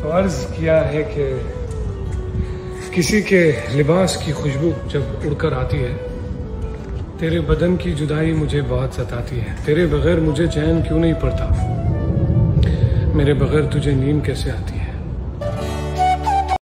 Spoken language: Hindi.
तो अर्ज किया है कि किसी के लिबास की खुशबू जब उड़कर आती है, तेरे बदन की जुदाई मुझे बहुत सताती है। तेरे बगैर मुझे चैन क्यों नहीं पड़ता, मेरे बगैर तुझे नींद कैसे आती है।